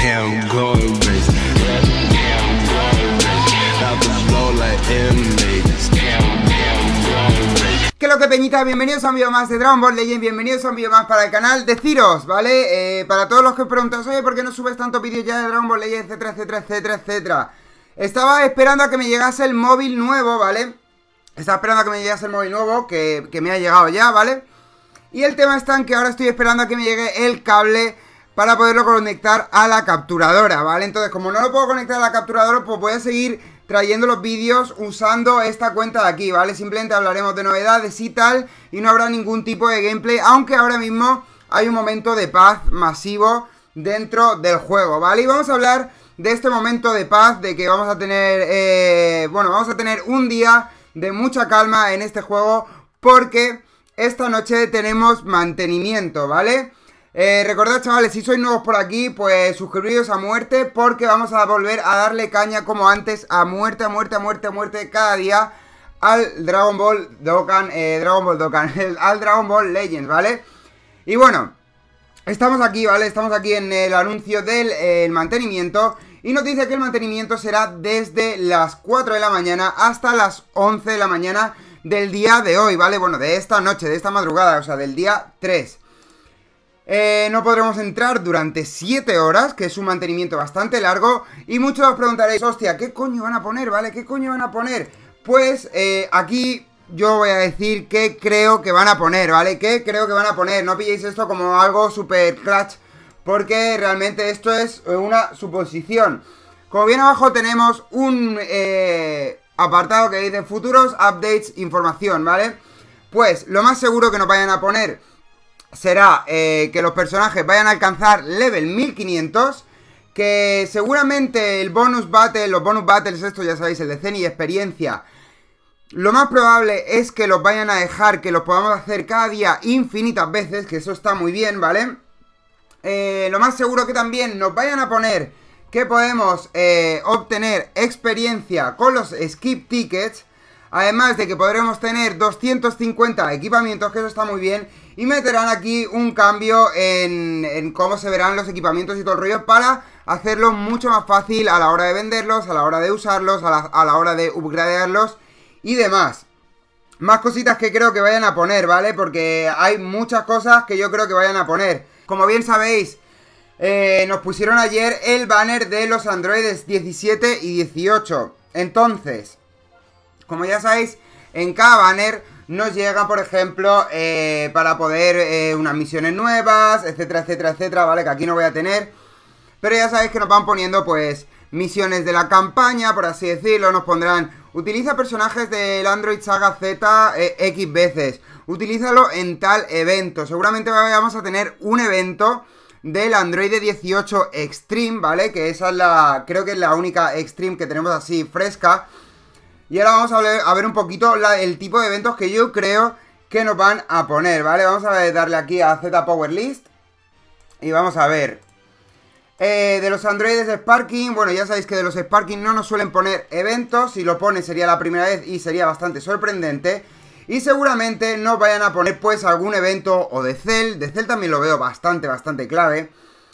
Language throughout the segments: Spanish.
damn going crazy. Damn going crazy. About to flow like inmates. Damn going crazy. ¿Qué es lo que, peñita? Bienvenidos a un vídeo más de Dragon Ball Legends, bienvenidos a un vídeo más para el canal. Deciros, ¿vale? Para todos los que os preguntáis, oye, ¿por qué no subes tantos vídeos ya de Dragon Ball Legends, etcétera, etcétera, etcétera, etcétera? Estaba esperando a que me llegase el móvil nuevo, ¿vale? Estaba esperando a que me llegase el móvil nuevo, que me ha llegado ya, ¿vale? Y el tema está en que ahora estoy esperando a que me llegue el cable para poderlo conectar a la capturadora, ¿vale? Entonces, como no lo puedo conectar a la capturadora, pues voy a seguir trayendo los vídeos usando esta cuenta de aquí, ¿vale? Simplemente hablaremos de novedades y tal, y no habrá ningún tipo de gameplay, aunque ahora mismo hay un momento de paz masivo dentro del juego, ¿vale? Y vamos a hablar de este momento de paz, de que vamos a tener, vamos a tener un día de mucha calma en este juego, porque esta noche tenemos mantenimiento, ¿vale? Recordad, chavales, si sois nuevos por aquí, pues suscribiros a muerte, porque vamos a volver a darle caña como antes, a muerte, a muerte, a muerte, a muerte, cada día al Dragon Ball Dokkan, al Dragon Ball Legends, ¿vale? Y bueno, estamos aquí, ¿vale? Estamos aquí en el anuncio del mantenimiento, y nos dice que el mantenimiento será desde las 4 de la mañana hasta las 11 de la mañana del día de hoy, ¿vale? Bueno, de esta noche, de esta madrugada, o sea, del día 3. No podremos entrar durante 7 horas, que es un mantenimiento bastante largo. Y muchos os preguntaréis, hostia, ¿qué coño van a poner, vale? ¿Qué coño van a poner? Pues aquí yo voy a decir qué creo que van a poner, ¿vale? ¿Qué creo que van a poner? No pilléis esto como algo super clutch, porque realmente esto es una suposición. Como bien abajo tenemos un apartado que dice futuros updates, información, ¿vale? Pues lo más seguro que nos vayan a poner será que los personajes vayan a alcanzar level 1500, que seguramente el bonus battle, los bonus battles estos ya sabéis, el de Zen y experiencia, lo más probable es que los vayan a dejar, que los podamos hacer cada día infinitas veces, que eso está muy bien, ¿vale? Lo más seguro que también nos vayan a poner que podemos obtener experiencia con los skip tickets, además de que podremos tener 250 equipamientos, que eso está muy bien. Y meterán aquí un cambio en cómo se verán los equipamientos y todo el rollo, para hacerlo mucho más fácil a la hora de venderlos, a la hora de usarlos, a la hora de upgradearlos y demás. Más cositas que creo que vayan a poner, ¿vale? Porque hay muchas cosas que yo creo que vayan a poner. Como bien sabéis, nos pusieron ayer el banner de los androides 17 y 18. Entonces, como ya sabéis, en cada banner nos llega, por ejemplo, para poder unas misiones nuevas, etcétera, etcétera, etcétera, ¿vale? Que aquí no voy a tener. Pero ya sabéis que nos van poniendo, pues, misiones de la campaña, por así decirlo. Nos pondrán, utiliza personajes del Android Saga Z X veces. Utilízalo en tal evento. Seguramente vamos a tener un evento del Android 18 Extreme, ¿vale? Que esa es la, creo que es la única Extreme que tenemos así fresca. Y ahora vamos a ver un poquito el tipo de eventos que yo creo que nos van a poner, ¿vale? Vamos a darle aquí a Z Power List. Y vamos a ver. De los androides de Sparking, bueno, ya sabéis que de los Sparking no nos suelen poner eventos. Si lo ponen sería la primera vez y sería bastante sorprendente. Y seguramente nos vayan a poner, pues, algún evento o de Cell. De Cell también lo veo bastante clave.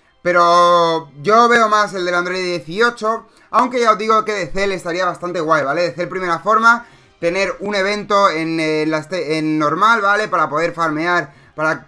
Pero yo veo más el del Android 18, aunque ya os digo que de Cell estaría bastante guay, ¿vale? De Cell primera forma, tener un evento en normal, ¿vale? Para poder farmear, para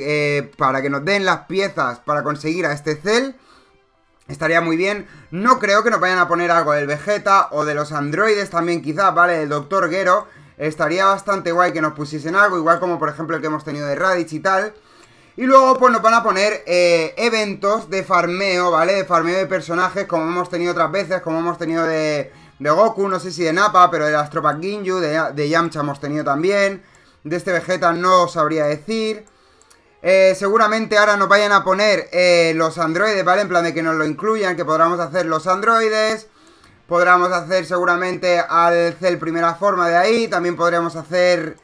que nos den las piezas para conseguir a este Cell. Estaría muy bien. No creo que nos vayan a poner algo del Vegeta o de los androides también quizás, ¿vale? El Dr. Gero. Estaría bastante guay que nos pusiesen algo, igual como por ejemplo el que hemos tenido de Raditz y tal. Y luego pues nos van a poner eventos de farmeo, ¿vale? De farmeo de personajes, como hemos tenido otras veces, como hemos tenido de Goku, no sé si de Nappa, pero de las tropas Ginyu, de Yamcha hemos tenido también. De este Vegeta no os sabría decir. Seguramente ahora nos vayan a poner los androides, ¿vale? En plan de que nos lo incluyan, que podamos hacer los androides. Podremos hacer seguramente al Cell primera forma de ahí. También podríamos hacer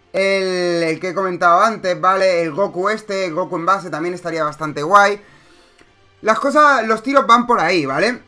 el que he comentado antes, ¿vale? El Goku el Goku en base también estaría bastante guay. Las cosas, los tiros van por ahí, ¿vale?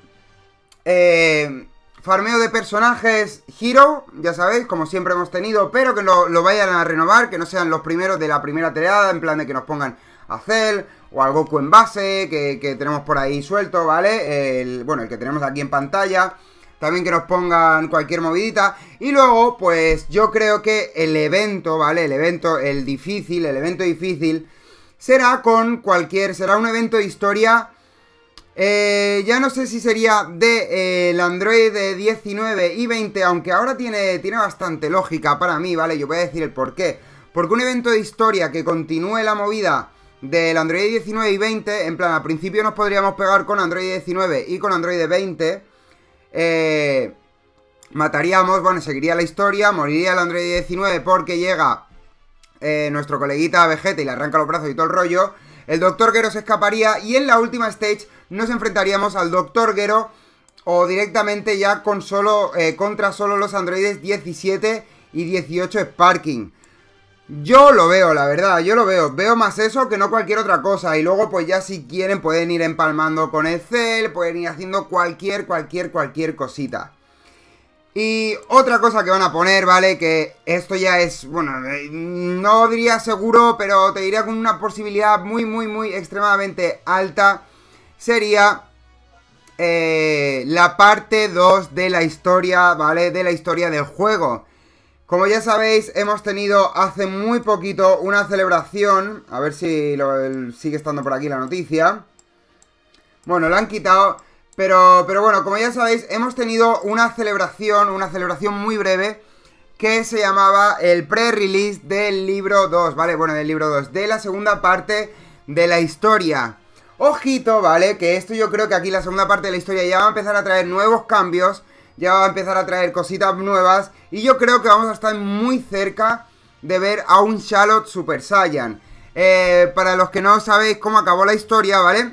Farmeo de personajes Hero, ya sabéis, como siempre hemos tenido, pero que lo vayan a renovar, que no sean los primeros de la primera tirada, en plan de que nos pongan a Cell, o al Goku en base, que tenemos por ahí suelto, ¿vale? El que tenemos aquí en pantalla. También que nos pongan cualquier movidita. Y luego, pues yo creo que el evento, ¿vale? El evento difícil será será un evento de historia. Ya no sé si sería de el Android de 19 y 20, aunque ahora tiene bastante lógica para mí, ¿vale? Yo voy a decir el por qué. Porque un evento de historia que continúe la movida del Android 19 y 20, en plan, al principio nos podríamos pegar con Android 19 y con Android 20. Mataríamos, bueno, seguiría la historia, moriría el Android 19 porque llega nuestro coleguita Vegeta y le arranca los brazos y todo el rollo. El Dr. Gero se escaparía y en la última stage nos enfrentaríamos al Dr. Gero o directamente ya con contra solo los androides 17 y 18 Sparking. Yo lo veo, la verdad, yo lo veo más eso que no cualquier otra cosa. Y luego pues ya si quieren pueden ir empalmando con el Cell, pueden ir haciendo cualquier cosita. Y otra cosa que van a poner, ¿vale? Que esto ya es, bueno, no diría seguro, pero te diría con una posibilidad muy extremadamente alta. Sería la parte 2 de la historia, ¿vale? De la historia del juego. Como ya sabéis, hemos tenido hace muy poquito una celebración. A ver si sigue estando por aquí la noticia. Bueno, lo han quitado. Pero bueno, como ya sabéis, hemos tenido una celebración muy breve que se llamaba el pre-release del libro 2, ¿vale? Bueno, del libro 2, de la segunda parte de la historia. Ojito, ¿vale? Que esto yo creo que aquí la segunda parte de la historia ya va a empezar a traer nuevos cambios, ya va a empezar a traer cositas nuevas y yo creo que vamos a estar muy cerca de ver a un Charlotte Super Saiyan. Para los que no sabéis cómo acabó la historia, ¿vale?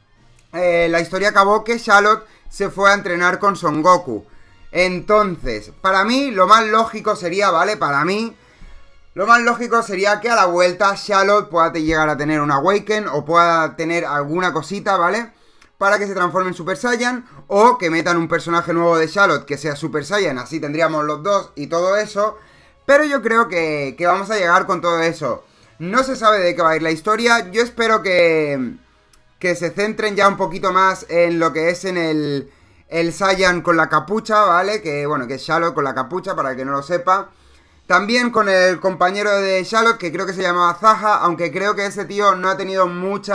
La historia acabó que Charlotte se fue a entrenar con Son Goku. Entonces, para mí lo más lógico sería, ¿vale? Para mí lo más lógico sería que a la vuelta Charlotte pueda llegar a tener un Awaken o pueda tener alguna cosita, ¿vale? Para que se transforme en Super Saiyan o que metan un personaje nuevo de Charlotte que sea Super Saiyan, así tendríamos los dos y todo eso. Pero yo creo que vamos a llegar con todo eso. No se sabe de qué va a ir la historia, yo espero que se centren ya un poquito más en lo que es en el Saiyan con la capucha, ¿vale? Que bueno, que es Charlotte con la capucha, para el que no lo sepa. También con el compañero de Charlotte, que creo que se llamaba Zaha, aunque creo que ese tío no ha tenido mucho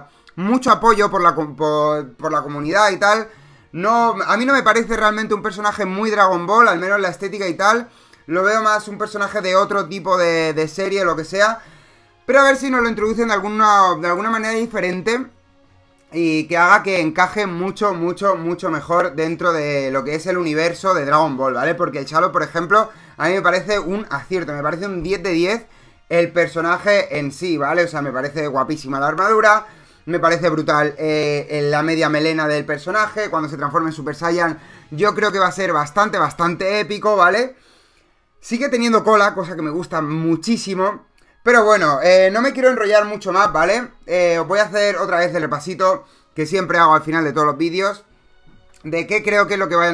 apoyo por la comunidad y tal. No, a mí no me parece realmente un personaje muy Dragon Ball, al menos la estética y tal. Lo veo más un personaje de otro tipo de serie, lo que sea. Pero a ver si nos lo introducen de alguna manera diferente y que haga que encaje mucho mejor dentro de lo que es el universo de Dragon Ball, ¿vale? Porque el Charlotte, por ejemplo, a mí me parece un acierto, me parece un 10 de 10 el personaje en sí, ¿vale? O sea, me parece guapísima la armadura, me parece brutal la media melena del personaje, cuando se transforme en Super Saiyan, yo creo que va a ser bastante épico, ¿vale? Sigue teniendo cola, cosa que me gusta muchísimo. Pero bueno, no me quiero enrollar mucho más, ¿vale? Os voy a hacer otra vez el repasito que siempre hago al final de todos los vídeos de qué creo que es lo que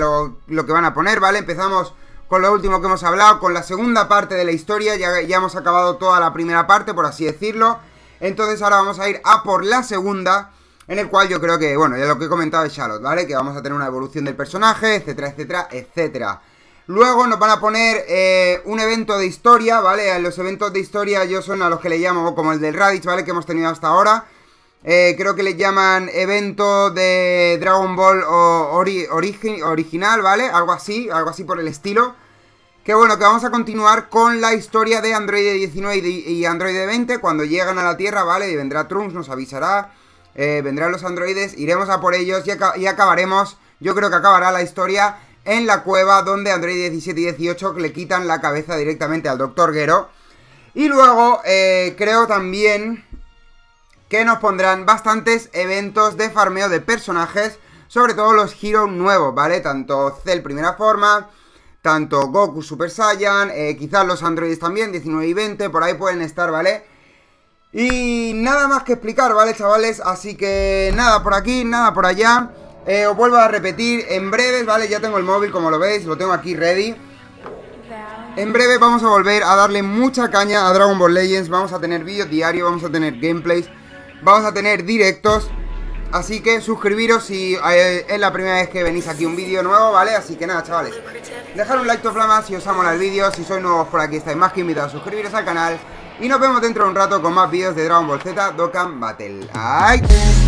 van a poner, ¿vale? Empezamos con lo último que hemos hablado, con la segunda parte de la historia. Ya hemos acabado toda la primera parte, por así decirlo. Entonces ahora vamos a ir a por la segunda, en el cual yo creo que, bueno, ya lo que he comentado de Charlotte, ¿vale? Que vamos a tener una evolución del personaje, etcétera. Luego nos van a poner un evento de historia, ¿vale? Los eventos de historia yo son a los que le llamo como el del Raditz, ¿vale? Que hemos tenido hasta ahora. Creo que le llaman evento de Dragon Ball original, ¿vale? Algo así por el estilo. Que bueno, que vamos a continuar con la historia de Android 19 y Android 20 cuando llegan a la Tierra, ¿vale? Y vendrá Trunks, nos avisará, vendrán los androides, iremos a por ellos y acabaremos, yo creo que acabará la historia en la cueva donde Android 17 y 18 le quitan la cabeza directamente al Dr. Gero. Y luego creo también que nos pondrán bastantes eventos de farmeo de personajes, sobre todo los Heroes nuevos, ¿vale? Tanto Cell primera forma, tanto Goku Super Saiyan, quizás los androides también, 19 y 20, por ahí pueden estar, ¿vale? Y nada más que explicar, ¿vale, chavales? Así que nada por aquí, nada por allá. Os vuelvo a repetir, en breves, ¿vale? Ya tengo el móvil, como lo veis, lo tengo aquí ready. En breve vamos a volver a darle mucha caña a Dragon Ball Legends. Vamos a tener vídeos diarios, vamos a tener gameplays. vamos a tener directos. Así que suscribiros si es la primera vez que venís aquí a un vídeo nuevo, ¿vale? Así que nada, chavales, dejad un like, flama, si os mola el vídeo. Si sois nuevos por aquí, estáis más que invitados a suscribiros al canal. Y nos vemos dentro de un rato con más vídeos de Dragon Ball Z Dokkan Battle. ¡Ay!